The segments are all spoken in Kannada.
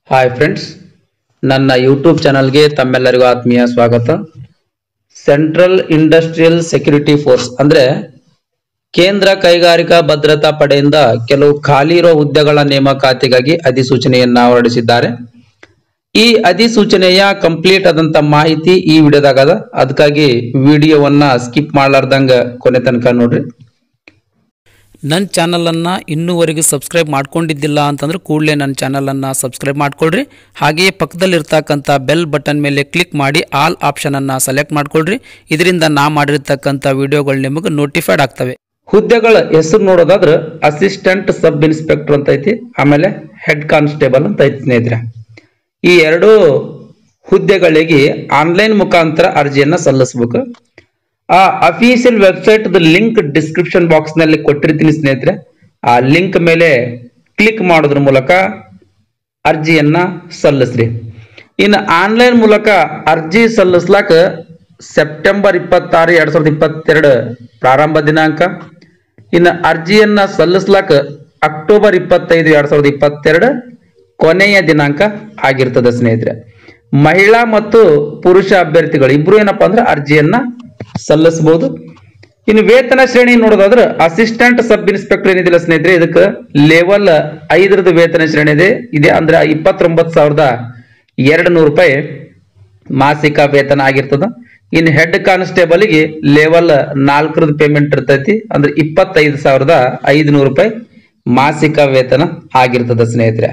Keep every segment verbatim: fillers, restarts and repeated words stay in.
ಹಾಯ್ ಫ್ರೆಂಡ್ಸ್, ನನ್ನ ಯೂಟ್ಯೂಬ್ ಚಾನಲ್ಗೆ ತಮ್ಮೆಲ್ಲರಿಗೂ ಆತ್ಮೀಯ ಸ್ವಾಗತ. ಸೆಂಟ್ರಲ್ ಇಂಡಸ್ಟ್ರಿಯಲ್ ಸೆಕ್ಯೂರಿಟಿ ಫೋರ್ಸ್ ಅಂದ್ರೆ ಕೇಂದ್ರ ಕೈಗಾರಿಕಾ ಭದ್ರತಾ ಪಡೆಯಿಂದ ಕೆಲವು ಖಾಲಿ ಇರುವ ಹುದ್ದೆಗಳ ನೇಮಕಾತಿಗಾಗಿ ಅಧಿಸೂಚನೆಯನ್ನ ಹೊರಡಿಸಿದ್ದಾರೆ. ಈ ಅಧಿಸೂಚನೆಯ ಕಂಪ್ಲೀಟ್ ಆದಂತ ಮಾಹಿತಿ ಈ ವಿಡಿಯೋದಾಗ ಅದ. ಅದಕ್ಕಾಗಿ ವಿಡಿಯೋವನ್ನ ಸ್ಕಿಪ್ ಮಾಡಲಾರ್ದಂಗ ಕೊನೆ ತನಕ ನೋಡ್ರಿ. ನನ್ನ ಚಾನಲನ್ನು ಇನ್ನೂವರೆಗೂ ಸಬ್ಸ್ಕ್ರೈಬ್ ಮಾಡ್ಕೊಂಡಿದ್ದಿಲ್ಲ ಅಂತಂದ್ರೆ ಕೂಡಲೇ ನನ್ನ ಚಾನಲನ್ನು ಸಬ್ಸ್ಕ್ರೈಬ್ ಮಾಡ್ಕೊಳ್ರಿ. ಹಾಗೆಯೇ ಪಕ್ಕದಲ್ಲಿರ್ತಕ್ಕಂಥ ಬೆಲ್ ಬಟನ್ ಮೇಲೆ ಕ್ಲಿಕ್ ಮಾಡಿ ಆಲ್ ಆಪ್ಷನನ್ನು ಸೆಲೆಕ್ಟ್ ಮಾಡ್ಕೊಳ್ರಿ. ಇದರಿಂದ ನಾ ಮಾಡಿರ್ತಕ್ಕಂಥ ವಿಡಿಯೋಗಳು ನಿಮಗೆ ನೋಟಿಫೈಡ್ ಆಗ್ತವೆ. ಹುದ್ದೆಗಳ ಹೆಸರು ನೋಡೋದಾದ್ರೆ ಅಸಿಸ್ಟೆಂಟ್ ಸಬ್ ಇನ್ಸ್ಪೆಕ್ಟರ್ ಅಂತ ಐತಿ, ಆಮೇಲೆ ಹೆಡ್ ಕಾನ್ಸ್ಟೇಬಲ್ ಅಂತ ಐತಿ ಸ್ನೇಹಿತರೆ. ಈ ಎರಡು ಹುದ್ದೆಗಳಿಗೆ ಆನ್ಲೈನ್ ಮುಖಾಂತರ ಅರ್ಜಿಯನ್ನ ಸಲ್ಲಿಸಬೇಕು. ಆ official website link description box ನಲ್ಲಿ ಕೊಟ್ಟಿರ್ತೀನಿ ಸ್ನೇಹಿತರೆ. ಆ ಲಿಂಕ್ ಮೇಲೆ ಕ್ಲಿಕ್ ಮಾಡೋದ್ರ ಮೂಲಕ ಅರ್ಜಿಯನ್ನ ಸಲ್ಲಿಸ್ರಿ. ಇನ್ನು ಆನ್ಲೈನ್ ಮೂಲಕ ಅರ್ಜಿ ಸಲ್ಲಿಸ್ಲಾಕ ಸೆಪ್ಟೆಂಬರ್ ಇಪ್ಪತ್ತಾರು ಎರಡ್ ಸಾವಿರದ ಇಪ್ಪತ್ತೆರಡು ಪ್ರಾರಂಭ ದಿನಾಂಕ. ಇನ್ನು ಅರ್ಜಿಯನ್ನ ಸಲ್ಲಿಸ್ಲಾಕ ಅಕ್ಟೋಬರ್ ಇಪ್ಪತ್ತೈದು ಎರಡ್ ಸಾವಿರದ ಇಪ್ಪತ್ತೆರಡು ಕೊನೆಯ ದಿನಾಂಕ ಆಗಿರ್ತದೆ ಸ್ನೇಹಿತರೆ. ಮಹಿಳಾ ಮತ್ತು ಪುರುಷ ಅಭ್ಯರ್ಥಿಗಳು ಇಬ್ರು ಏನಪ್ಪಾ ಅಂದ್ರೆ ಅರ್ಜಿಯನ್ನ ಸಲ್ಲಿಸಬಹುದು. ಇನ್ನು ವೇತನ ಶ್ರೇಣಿ ನೋಡೋದಾದ್ರೆ ಅಸಿಸ್ಟೆಂಟ್ ಸಬ್ ಇನ್ಸ್ಪೆಕ್ಟರ್ ಏನಿದಿಲ್ಲ ಸ್ನೇಹಿತರೆ, ಇದಕ್ಕೆ ಲೆವೆಲ್ ಐದರದ ವೇತನ ಶ್ರೇಣಿ ಇದೆ ಇದೆ ಅಂದ್ರೆ ಇಪ್ಪತ್ತೊಂಬತ್ತು ಸಾವಿರದ ಎರಡು ನೂರು ರೂಪಾಯಿ ಮಾಸಿಕ ವೇತನ ಆಗಿರ್ತದ. ಇನ್ನು ಹೆಡ್ ಕಾನ್ಸ್ಟೇಬಲ್ಗೆ ಲೆವೆಲ್ ನಾಲ್ಕರದ ಪೇಮೆಂಟ್ ಇರ್ತೈತಿ, ಅಂದ್ರೆ ಇಪ್ಪತ್ತೈದು ಸಾವಿರದ ಐದುನೂರು ರೂಪಾಯಿ ಮಾಸಿಕ ವೇತನ ಆಗಿರ್ತದ ಸ್ನೇಹಿತರೆ.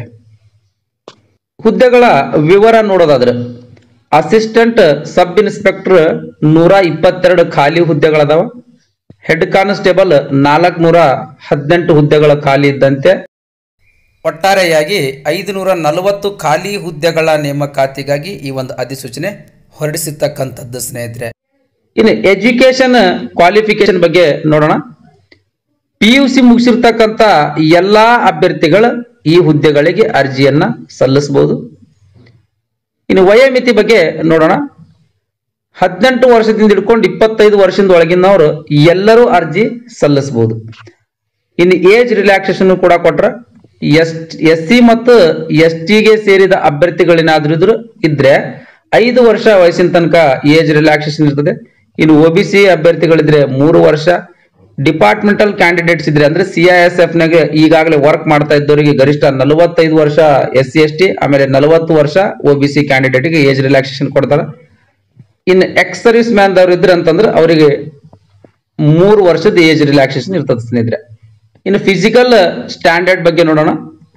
ಹುದ್ದೆಗಳ ವಿವರ ನೋಡೋದಾದ್ರೆ ಅಸಿಸ್ಟೆಂಟ್ ಸಬ್ ಇನ್ಸ್ಪೆಕ್ಟರ್ ನೂರ ಇಪ್ಪತ್ತೆರಡು ಖಾಲಿ ಹುದ್ದೆಗಳದಾವ. ಹೆಡ್ ಕಾನ್ಸ್ಟೇಬಲ್ ನಾಲ್ಕು ನೂರ ಹದಿನೆಂಟು ಹುದ್ದೆಗಳ ಖಾಲಿ ಇದ್ದಂತೆ ಒಟ್ಟಾರೆಯಾಗಿ ಐದುನೂರ ನಲವತ್ತು ಖಾಲಿ ಹುದ್ದೆಗಳ ನೇಮಕಾತಿಗಾಗಿ ಈ ಒಂದು ಅಧಿಸೂಚನೆ ಹೊರಡಿಸಿರ್ತಕ್ಕಂಥದ್ದು ಸ್ನೇಹಿತರೆ. ಇನ್ನು ಎಜುಕೇಶನ್ ಕ್ವಾಲಿಫಿಕೇಶನ್ ಬಗ್ಗೆ ನೋಡೋಣ. ಪಿ ಯು ಸಿ ಮುಗಿಸಿರ್ತಕ್ಕಂಥ ಎಲ್ಲಾ ಅಭ್ಯರ್ಥಿಗಳು ಈ ಹುದ್ದೆಗಳಿಗೆ ಅರ್ಜಿಯನ್ನ ಸಲ್ಲಿಸಬಹುದು. ಇನ್ನು ವಯೋಮಿತಿ ಬಗ್ಗೆ ನೋಡೋಣ. ಹದಿನೆಂಟು ವರ್ಷದಿಂದ ಹಿಡ್ಕೊಂಡು ಇಪ್ಪತ್ತೈದು ವರ್ಷದ ಒಳಗಿನವರು ಎಲ್ಲರೂ ಅರ್ಜಿ ಸಲ್ಲಿಸಬಹುದು. ಇನ್ನು ಏಜ್ ರಿಲ್ಯಾಕ್ಸೇಷನ್ ಕೂಡ ಕೊಟ್ರ ಎಸ್ ಎಸ್ ಸಿ ಮತ್ತು ಎಸ್ ಟಿಗೆ ಸೇರಿದ ಅಭ್ಯರ್ಥಿಗಳೇನಾದ್ರೂ ಇದ್ರು ಇದ್ರೆ ಐದು ವರ್ಷ ವಯಸ್ಸಿನ ತನಕ ಏಜ್ ರಿಲ್ಯಾಕ್ಸೇಷನ್ ಇರ್ತದೆ. ಇನ್ನು ಒ ಬಿ ಸಿ ಅಭ್ಯರ್ಥಿಗಳಿದ್ರೆ ಮೂರು ವರ್ಷ, ಡಿಪಾರ್ಟ್ಮೆಂಟಲ್ ಕ್ಯಾಂಡಿಡೇಟ್ಸ್ ಇದ್ರೆ ಅಂದ್ರೆ ಸಿ ಐ ಎಸ್ ಎಫ್ ನಾಗ ಈಗಾಗಲೇ ವರ್ಕ್ ಮಾಡ್ತಾ ಇದ್ದವರಿಗೆ ಗರಿಷ್ಠ ನಲವತ್ತೈದು ವರ್ಷ ಎಸ್ ಸಿ ಎಸ್ ಟಿ, ಆಮೇಲೆ ನಲವತ್ತು ವರ್ಷ ಒ ಬಿ ಸಿ ಕ್ಯಾಂಡಿಡೇಟ್ ಗೆ ಏಜ್ ರಿಲ್ಯಾಕ್ಸೇಷನ್ ಕೊಡ್ತಾರ. ಇನ್ನು ಎಕ್ಸ್ ಸರ್ವಿಸ್ ಮ್ಯಾನ್ ದವ್ರು ಇದ್ರೆ ಅಂತಂದ್ರೆ ಅವರಿಗೆ ಮೂರು ವರ್ಷದ ಏಜ್ ರಿಲ್ಯಾಕ್ಸೇಷನ್ ಇರ್ತದೆ ಸ್ನೇಹಿತರೆ. ಇನ್ನು ಫಿಸಿಕಲ್ ಸ್ಟ್ಯಾಂಡರ್ಡ್ ಬಗ್ಗೆ ನೋಡೋಣ.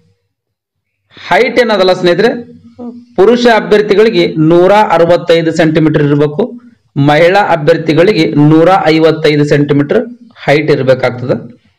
ಹೈಟ್ ಏನದಲ್ಲ ಸ್ನೇಹಿತರೆ, ಪುರುಷ ಅಭ್ಯರ್ಥಿಗಳಿಗೆ ನೂರ ಅರವತ್ತೈದು ಸೆಂಟಿಮೀಟರ್ ಇರಬೇಕು, ಮಹಿಳಾ ಅಭ್ಯರ್ಥಿಗಳಿಗೆ ನೂರ ಐವತ್ತೈದು ಸೆಂಟಿಮೀಟರ್ ಹೈಟ್ ಇರಬೇಕಾಗ್ತದೆ.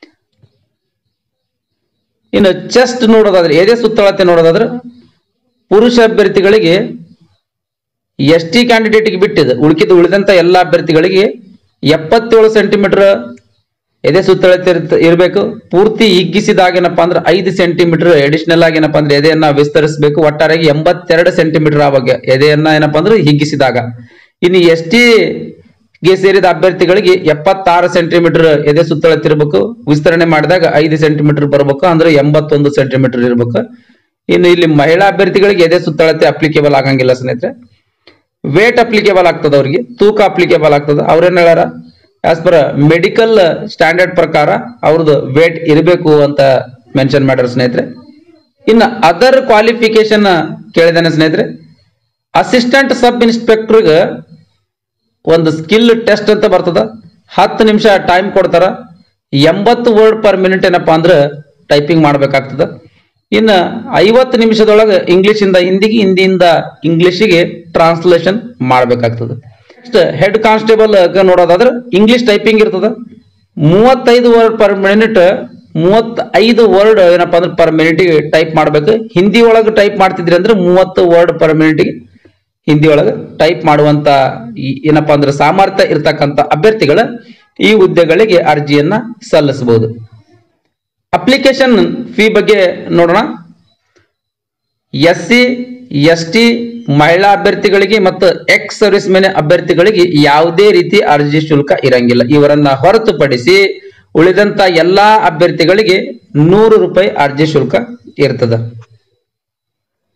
ಇನ್ನು ಚೆಸ್ಟ್ ನೋಡೋದಾದ್ರೆ ಎದೆ ಸುತ್ತಳತೆ ನೋಡೋದಾದ್ರೆ ಪುರುಷ ಅಭ್ಯರ್ಥಿಗಳಿಗೆ ಎಸ್ ಟಿ ಕ್ಯಾಂಡಿಡೇಟ್ಗೆ ಬಿಟ್ಟಿದೆ, ಉಳಿಕಿದ ಉಳಿದಂತ ಎಲ್ಲ ಅಭ್ಯರ್ಥಿಗಳಿಗೆ ಎಪ್ಪತ್ತೇಳು ಸೆಂಟಿಮೀಟರ್ ಎದೆ ಸುತ್ತಳತೆ ಇರಬೇಕು. ಪೂರ್ತಿ ಹಿಗ್ಗಿಸಿದಾಗ ಏನಪ್ಪಾ ಅಂದ್ರೆ ಐದು ಸೆಂಟಿಮೀಟರ್ ಅಡಿಷನಲ್ ಆಗಿ ಏನಪ್ಪಾ ಅಂದ್ರೆ ಎದೆಯನ್ನ ವಿಸ್ತರಿಸಬೇಕು. ಒಟ್ಟಾರೆಯಾಗಿ ಎಂಬತ್ತೆರಡು ಸೆಂಟಿಮೀಟರ್ ಆವಾಗ ಎದೆಯನ್ನ ಏನಪ್ಪಾ ಅಂದ್ರೆ ಹಿಗ್ಗಿಸಿದಾಗ. ಇನ್ನು ಎಸ್ ಟಿ ಗೆ ಸೇರಿದ ಅಭ್ಯರ್ಥಿಗಳಿಗೆ ಎಪ್ಪತ್ತಾರು ಸೆಂಟಿಮೀಟರ್ ಎದೆ ಸುತ್ತಳತೆ ಇರಬೇಕು, ವಿಸ್ತರಣೆ ಮಾಡಿದಾಗ ಐದು ಸೆಂಟಿಮೀಟರ್ ಬರಬೇಕು, ಅಂದ್ರೆ ಎಂಬತ್ತೊಂದು ಸೆಂಟಿಮೀಟರ್ ಇರಬೇಕು. ಇನ್ನು ಇಲ್ಲಿ ಮಹಿಳಾ ಅಭ್ಯರ್ಥಿಗಳಿಗೆ ಎದೆ ಸುತ್ತಳತೆ ಅಪ್ಲಿಕೇಬಲ್ ಆಗಂಗಿಲ್ಲ ಸ್ನೇಹಿತರೆ. ವೇಟ್ ಅಪ್ಲಿಕೇಬಲ್ ಆಗ್ತದ, ಅವ್ರಿಗೆ ತೂಕ ಅಪ್ಲಿಕೇಬಲ್ ಆಗ್ತದ. ಅವ್ರೇನ್ ಹೇಳ್ಯಾರ, ಆಸ್ ಪರ್ ಮೆಡಿಕಲ್ ಸ್ಟ್ಯಾಂಡರ್ಡ್ ಪ್ರಕಾರ ಅವ್ರದ್ದು ವೇಟ್ ಇರಬೇಕು ಅಂತ ಮೆನ್ಷನ್ ಮಾಡ್ಯಾರ ಸ್ನೇಹಿತರೆ. ಇನ್ನು ಅದರ್ ಕ್ವಾಲಿಫಿಕೇಶನ್ ಕೇಳಿದಾನೆ ಸ್ನೇಹಿತರೆ. ಅಸಿಸ್ಟೆಂಟ್ ಸಬ್ ಇನ್ಸ್ಪೆಕ್ಟರ್ಗೆ ಒಂದು ಸ್ಕಿಲ್ ಟೆಸ್ಟ್ ಅಂತ ಬರ್ತದ. ಹತ್ತು ನಿಮಿಷ ಟೈಮ್ ಕೊಡ್ತಾರ. ಎಂಬತ್ತು ವರ್ಡ್ ಪರ್ ಮಿನಿಟ್ ಏನಪ್ಪಾ ಅಂದ್ರೆ ಟೈಪಿಂಗ್ ಮಾಡ್ಬೇಕಾಗ್ತದ. ಇನ್ನು ಐವತ್ತು ನಿಮಿಷದೊಳಗೆ ಇಂಗ್ಲಿಷ್ ಇಂದ ಹಿಂದಿಗೆ, ಹಿಂದಿಯಿಂದ ಇಂಗ್ಲಿಷಿಗೆ ಟ್ರಾನ್ಸ್ಲೇಷನ್ ಮಾಡ್ಬೇಕಾಗ್ತದೆ. ನೆಕ್ಸ್ಟ್ ಹೆಡ್ ಕಾನ್ಸ್ಟೇಬಲ್ ನೋಡೋದಾದ್ರೆ ಇಂಗ್ಲಿಷ್ ಟೈಪಿಂಗ್ ಇರ್ತದ. ಮೂವತ್ತೈದು ವರ್ಡ್ ಪರ್ ಮಿನಿಟ್, ಮೂವತ್ತೈದು ವರ್ಡ್ ಏನಪ್ಪಾ ಅಂದ್ರೆ ಪರ್ ಮಿನಿಟ್ಗೆ ಟೈಪ್ ಮಾಡ್ಬೇಕು. ಹಿಂದಿ ಒಳಗೆ ಟೈಪ್ ಮಾಡ್ತಿದ್ರಿ ಅಂದ್ರೆ ಮೂವತ್ತು ವರ್ಡ್ ಪರ್ ಮಿನಿಟ್ಗೆ ಹಿಂದಿ ಒಳಗೆ ಟೈಪ್ ಮಾಡುವಂತ ಏನಪ್ಪಾ ಅಂದ್ರೆ ಸಾಮರ್ಥ್ಯ ಇರ್ತಕ್ಕಂಥ ಅಭ್ಯರ್ಥಿಗಳ ಈ ಹುದ್ದೆಗಳಿಗೆ ಅರ್ಜಿಯನ್ನ ಸಲ್ಲಿಸಬಹುದು. ಅಪ್ಲಿಕೇಶನ್ ಫೀ ಬಗ್ಗೆ ನೋಡೋಣ. ಎಸ್ ಸಿ ಎಸ್ ಟಿ ಮಹಿಳಾ ಅಭ್ಯರ್ಥಿಗಳಿಗೆ ಮತ್ತು ಎಕ್ಸ್ ಸರ್ವಿಸ್ ಮೆನ್ ಅಭ್ಯರ್ಥಿಗಳಿಗೆ ಯಾವುದೇ ರೀತಿ ಅರ್ಜಿ ಶುಲ್ಕ ಇರಂಗಿಲ್ಲ. ಇವರನ್ನ ಹೊರತುಪಡಿಸಿ ಉಳಿದಂತ ಎಲ್ಲಾ ಅಭ್ಯರ್ಥಿಗಳಿಗೆ ನೂರು ರೂಪಾಯಿ ಅರ್ಜಿ ಶುಲ್ಕ ಇರ್ತದ.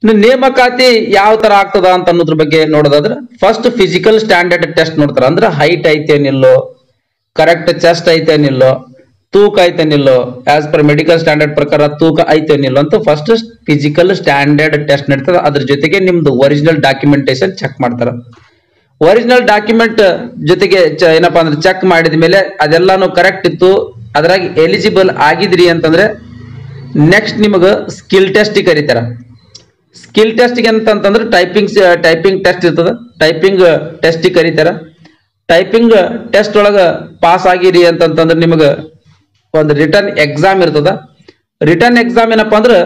ನೇಮಕಾತಿ ಯಾವ ತರ ಆಗ್ತದ ಅಂತ ಅನ್ನೋದ್ರ ಬಗ್ಗೆ ನೋಡೋದಾದ್ರೆ ಫಸ್ಟ್ ಫಿಸಿಕಲ್ ಸ್ಟ್ಯಾಂಡರ್ಡ್ ಟೆಸ್ಟ್ ನೋಡ್ತಾರ. ಅಂದ್ರೆ ಹೈಟ್ ಐತೇನಿಲ್ಲೋ, ಕರೆಕ್ಟ್ ಚೆಸ್ಟ್ ಐತೇನಿಲ್ಲೋ, ತೂಕ ಐತೇನಿಲ್ಲೋ, ಆಸ್ ಪರ್ ಮೆಡಿಕಲ್ ಸ್ಟ್ಯಾಂಡರ್ಡ್ ಪ್ರಕಾರ ತೂಕ ಐತೇನಿಲ್ಲೋ ಅಂತ ಫಸ್ಟ್ ಫಿಸಿಕಲ್ ಸ್ಟ್ಯಾಂಡರ್ಡ್ ಟೆಸ್ಟ್ ನಡೀತದ. ಅದ್ರ ಜೊತೆಗೆ ನಿಮ್ದು ಒರಿಜಿನಲ್ ಡಾಕ್ಯುಮೆಂಟೇಶನ್ ಚೆಕ್ ಮಾಡ್ತಾರ. ಒರಿಜಿನಲ್ ಡಾಕ್ಯುಮೆಂಟ್ ಜೊತೆಗೆ ಏನಪ್ಪಾ ಅಂದ್ರೆ ಚೆಕ್ ಮಾಡಿದ ಮೇಲೆ ಅದೆಲ್ಲಾನು ಕರೆಕ್ಟ್ ಇತ್ತು, ಅದ್ರಾಗ ಎಲಿಜಿಬಲ್ ಆಗಿದ್ರಿ ಅಂತಂದ್ರೆ ನೆಕ್ಸ್ಟ್ ನಿಮಗ ಸ್ಕಿಲ್ ಟೆಸ್ಟ್ ಕರೀತಾರ. ಸ್ಕಿಲ್ ಟೆಸ್ಟ್ ಅಂತಂದ್ರೆ ಟೈಪಿಂಗ್ ಟೈಪಿಂಗ್ ಟೆಸ್ಟ್ ಇರ್ತದ, ಟೈಪಿಂಗ್ ಟೆಸ್ಟ್ ಕರೀತಾರ. ಟೈಪಿಂಗ್ ಟೆಸ್ಟ್ ಒಳಗ ಪಾಸ್ ಆಗಿರಿ ಅಂತಂತಂದ್ರೆ ನಿಮಗ ಒಂದು ರಿಟರ್ನ್ ಎಕ್ಸಾಮ್ ಇರ್ತದ. ರಿಟರ್ನ್ ಎಕ್ಸಾಮ್ ಏನಪ್ಪಾ ಅಂದ್ರೆ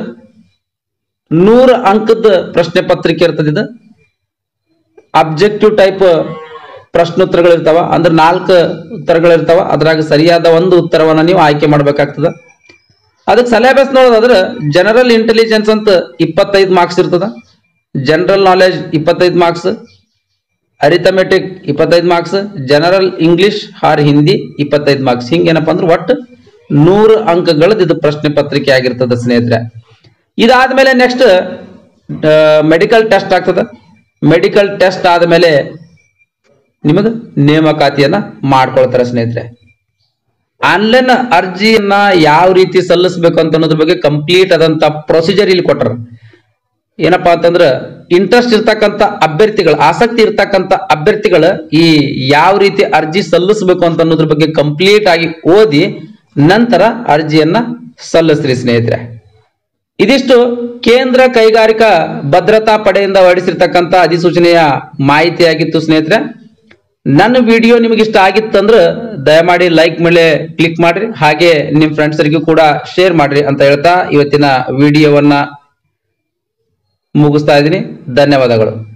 ನೂರು ಅಂಕದ ಪ್ರಶ್ನೆ ಪತ್ರಿಕೆ ಇರ್ತದ. ಇದು ಅಬ್ಜೆಕ್ಟಿವ್ ಟೈಪ್ ಪ್ರಶ್ನೋತ್ತರಗಳು ಇರ್ತಾವ. ಅಂದ್ರೆ ನಾಲ್ಕು ಉತ್ತರಗಳಿರ್ತಾವ, ಅದ್ರಾಗ ಸರಿಯಾದ ಒಂದು ಉತ್ತರವನ್ನ ನೀವು ಆಯ್ಕೆ ಮಾಡ್ಬೇಕಾಗ್ತದ. ಅದಕ್ಕೆ ಸಿಲೆಬಸ್ ನೋಡೋದಾದ್ರೆ ಜನರಲ್ ಇಂಟೆಲಿಜೆನ್ಸ್ ಅಂತ ಇಪ್ಪತ್ತೈದು ಮಾರ್ಕ್ಸ್ ಇರ್ತದ, ಜನರಲ್ ನಾಲೆಜ್ ಇಪ್ಪತ್ತೈದು ಮಾರ್ಕ್ಸ್, ಅರಿಥಮೆಟಿಕ್ ಇಪ್ಪತ್ತೈದು marks, general English or Hindi ಇಪ್ಪತ್ತೈದು ಮಾರ್ಕ್ಸ್. ಹಿಂಗೇನಪ್ಪ ಅಂದ್ರೆ ಒಟ್ಟು ನೂರು ಅಂಕಗಳದ್ದು ಇದು ಪ್ರಶ್ನೆ ಪತ್ರಿಕೆ ಆಗಿರ್ತದ ಸ್ನೇಹಿತರೆ. ಇದಾದ್ಮೇಲೆ ನೆಕ್ಸ್ಟ್ ಮೆಡಿಕಲ್ ಟೆಸ್ಟ್ ಆಗ್ತದ. ಮೆಡಿಕಲ್ ಟೆಸ್ಟ್ ಆದ್ಮೇಲೆ ನಿಮಗ ನೇಮಕಾತಿಯನ್ನ ಮಾಡ್ಕೊಳ್ತಾರೆ ಸ್ನೇಹಿತರೆ. ಆನ್ಲೈನ್ ಅರ್ಜಿಯನ್ನ ಯಾವ ರೀತಿ ಸಲ್ಲಿಸಬೇಕು ಅಂತ ಅನ್ನೋದ್ರ ಬಗ್ಗೆ ಕಂಪ್ಲೀಟ್ ಆದಂತ ಪ್ರೊಸೀಜರ್ ಇಲ್ಲಿ ಕೊಟ್ಟರು. ಏನಪ್ಪಾ ಅಂತಂದ್ರ ಇಂಟ್ರೆಸ್ಟ್ ಇರ್ತಕ್ಕಂಥ ಅಭ್ಯರ್ಥಿಗಳು, ಆಸಕ್ತಿ ಇರ್ತಕ್ಕಂಥ ಅಭ್ಯರ್ಥಿಗಳು ಈ ಯಾವ ರೀತಿ ಅರ್ಜಿ ಸಲ್ಲಿಸಬೇಕು ಅಂತ ಅನ್ನೋದ್ರ ಬಗ್ಗೆ ಕಂಪ್ಲೀಟ್ ಆಗಿ ಓದಿ ನಂತರ ಅರ್ಜಿಯನ್ನ ಸಲ್ಲಿಸ್ರಿ ಸ್ನೇಹಿತರೆ. ಇದಿಷ್ಟು ಕೇಂದ್ರ ಕೈಗಾರಿಕಾ ಭದ್ರತಾ ಪಡೆಯಿಂದ ಹೊರಡಿಸಿರ್ತಕ್ಕಂಥ ಅಧಿಸೂಚನೆಯ ಮಾಹಿತಿಯಾಗಿತ್ತು ಸ್ನೇಹಿತರೆ. ನನ್ನ ವಿಡಿಯೋ ನಿಮಗೆ ಇಷ್ಟ ಆಗಿತ್ತಂದ್ರೆ ದಯಮಾಡಿ ಲೈಕ್ ಮೇಲೆ ಕ್ಲಿಕ್ ಮಾಡ್ರಿ, ಹಾಗೆ ನಿಮ್ ಫ್ರೆಂಡ್ಸರಿಗೂ ಕೂಡ ಶೇರ್ ಮಾಡ್ರಿ ಅಂತ ಹೇಳ್ತಾ ಇವತ್ತಿನ ವಿಡಿಯೋವನ್ನ ಮುಗಿಸ್ತಾ ಇದ್ದೀನಿ. ಧನ್ಯವಾದಗಳು.